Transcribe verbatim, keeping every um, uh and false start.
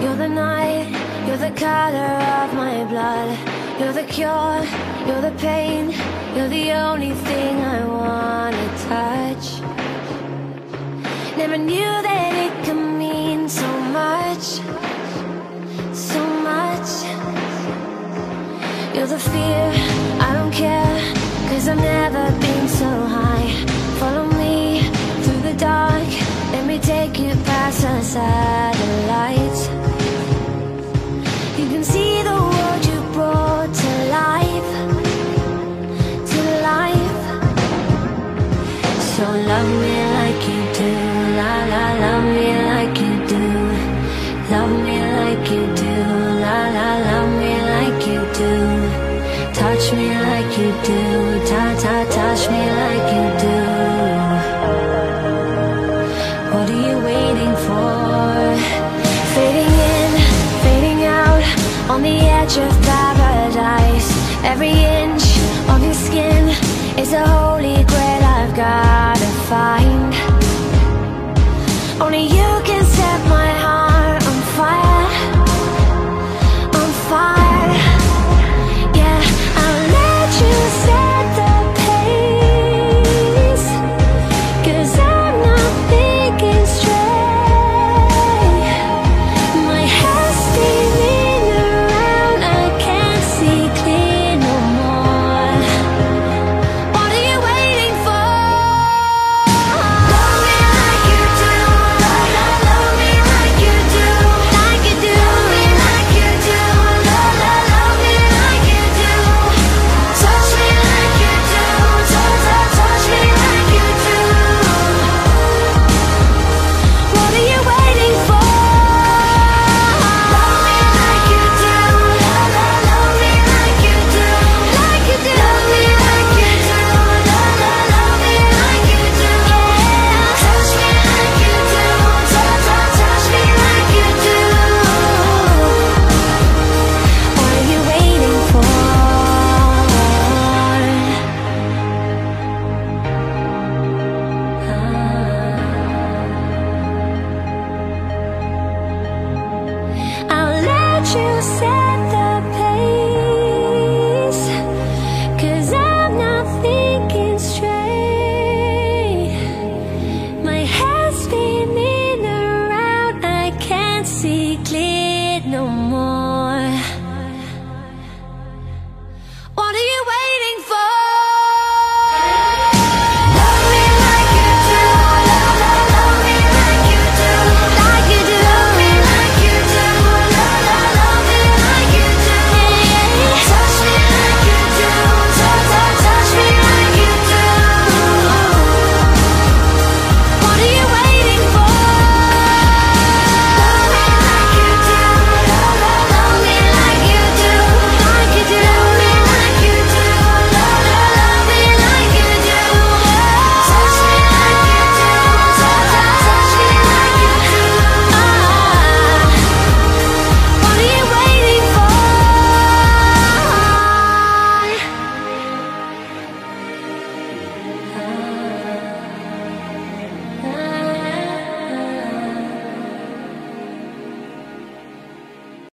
You're the night, you're the color of my blood. You're the cure, you're the pain. You're the only thing I wanna touch. Never knew that it could mean so much, so much. You're the fear, I don't care, 'cause I've never been so high. Follow me through the dark, let me take you past the satellites. You can see the world you brought to life, to life. So love me like you do, la la, love me like you do. Love me like you do, la la, love me like you do. Touch me like you do, ta ta, touch me like you do. What are you waiting for? Fading in, fading out, on the edge of paradise. Every inch of your skin is a holy grail I've gotta find. Only you can set my heart on fire, on fire. Yeah, I'll let you set the pace, 'cause I'm not thinking straight. My head's spinning around, I can't see clear no more. What are you waiting for? Love me like you do, love, love, love me like you do, like you do. Love me like you do, love, love, love me like you do. Touch me like you do, touch, touch, touch me like you do. What are you waiting for? Love me like you do, love, love, love me like you do, like you do. Love me like you do, love, love, love me like you do. Yeah, touch me like you do, touch, touch, touch me like you do. What are you waiting for? I'll let you say